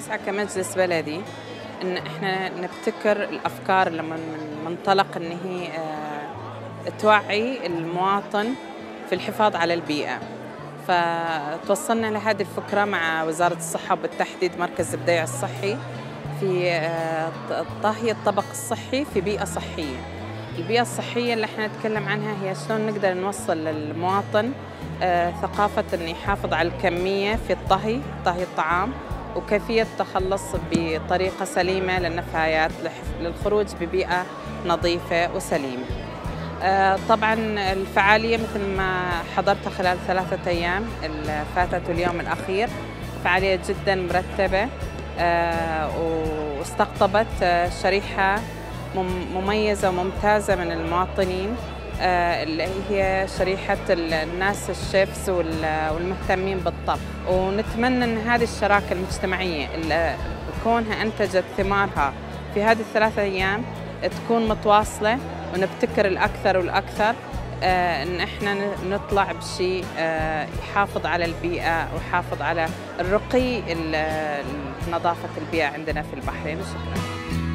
نسعى كمجلس بلدي إن إحنا نبتكر الأفكار لما منطلق إن هي توعي المواطن في الحفاظ على البيئة. فتوصلنا لهذه الفكرة مع وزارة الصحة وبالتحديد مركز البديع الصحي في طهي الطبق الصحي في بيئة صحية. البيئة الصحية اللي احنا نتكلم عنها هي شلون نقدر نوصل للمواطن ثقافة أن يحافظ على الكمية في طهي الطعام، وكيفية التخلص بطريقة سليمة للنفايات للخروج ببيئة نظيفة وسليمة. طبعا الفعالية مثل ما حضرتها خلال 3 أيام اللي فاتت واليوم الأخير، فعالية جدا مرتبة واستقطبت شريحة مميزة وممتازة من المواطنين اللي هي شريحة الناس الشيفز والمهتمين بالطبخ. ونتمنى أن هذه الشراكة المجتمعية اللي كونها أنتجت ثمارها في هذه ال3 أيام تكون متواصلة، ونبتكر الأكثر والأكثر إن إحنا نطلع بشيء يحافظ على البيئة ويحافظ على الرقي نظافة البيئة عندنا في البحرين. شكرا.